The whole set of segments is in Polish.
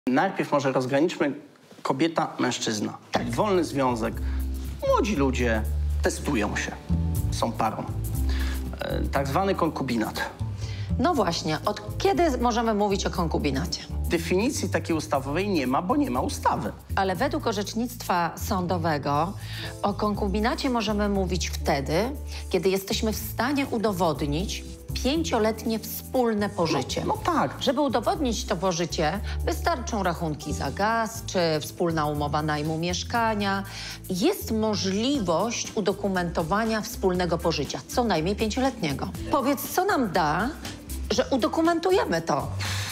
Najpierw może rozgraniczmy kobieta, mężczyzna. Tak. Wolny związek. Młodzi ludzie testują się. Są parą. Tak zwany konkubinat. No właśnie, od kiedy możemy mówić o konkubinacie? Definicji takiej ustawowej nie ma, bo nie ma ustawy. Ale według orzecznictwa sądowego o konkubinacie możemy mówić wtedy, kiedy jesteśmy w stanie udowodnić 5-letnie wspólne pożycie. No tak. Żeby udowodnić to pożycie, wystarczą rachunki za gaz czy wspólna umowa najmu mieszkania. Jest możliwość udokumentowania wspólnego pożycia, co najmniej 5-letniego. Powiedz, co nam da, że udokumentujemy to?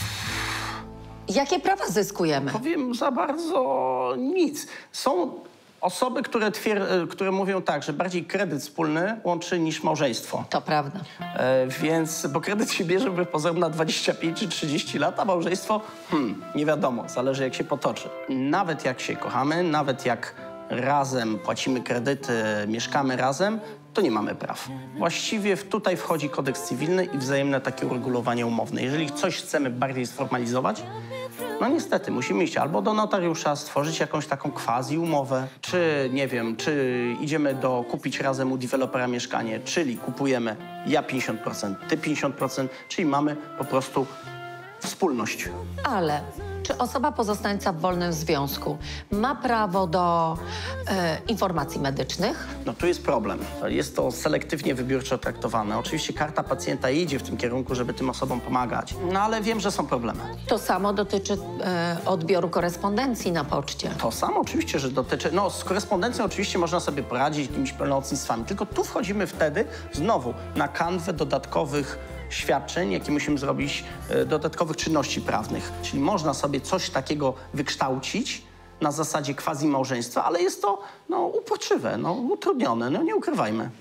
Jakie prawa zyskujemy? Powiem za bardzo nic. Są osoby, które mówią tak, że bardziej kredyt wspólny łączy niż małżeństwo. To prawda. Bo kredyt się bierze wbrew pozorom na 25 czy 30 lat, a małżeństwo, nie wiadomo, zależy jak się potoczy. Nawet jak się kochamy, nawet jak razem płacimy kredyty, mieszkamy razem, to nie mamy praw. Właściwie tutaj wchodzi kodeks cywilny i wzajemne takie uregulowanie umowne. Jeżeli coś chcemy bardziej sformalizować, no niestety musimy iść albo do notariusza, stworzyć jakąś taką quasi-umowę, czy nie wiem, czy idziemy kupić razem u dewelopera mieszkanie, czyli kupujemy ja 50%, ty 50%, czyli mamy po prostu wspólność. Ale czy osoba pozostająca w wolnym związku ma prawo do informacji medycznych? No tu jest problem. Jest to selektywnie, wybiórczo traktowane. Oczywiście karta pacjenta idzie w tym kierunku, żeby tym osobom pomagać. No ale wiem, że są problemy. To samo dotyczy odbioru korespondencji na poczcie. To samo oczywiście, że dotyczy... No z korespondencją oczywiście można sobie poradzić jakimiś pełnomocnictwami. Tylko tu wchodzimy wtedy znowu na kanwę dodatkowych świadczeń, jakie musimy zrobić, dodatkowych czynności prawnych. Czyli można sobie coś takiego wykształcić na zasadzie quasi-małżeństwa, ale jest to uporczywe, utrudnione, nie ukrywajmy.